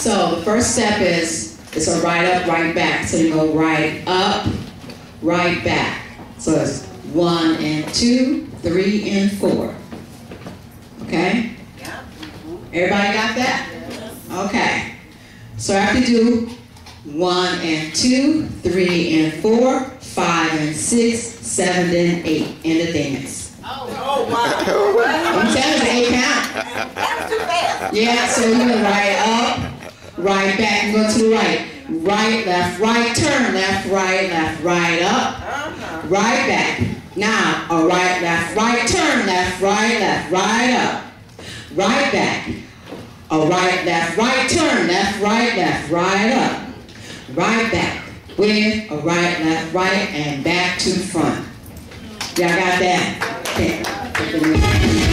So the first step is it's a right up, right back. So you go right up, right back. So it's 1 and 2, 3 and 4. Okay? Everybody got that? Okay. So after you do 1 and 2, 3 and 4, 5 and 6, 7 and 8 in the dance. Oh, wow. I'm telling you, 8 count. That's too fast. Yeah, so you go right up, right back, and go to the right. Right, left, right, turn, left, right up, right back. Now, a right, left, right, turn, left, right up, right back. A right, left, right, turn, left, right up, right back. With a right, left, right, and back to front. Y'all got that? Okay.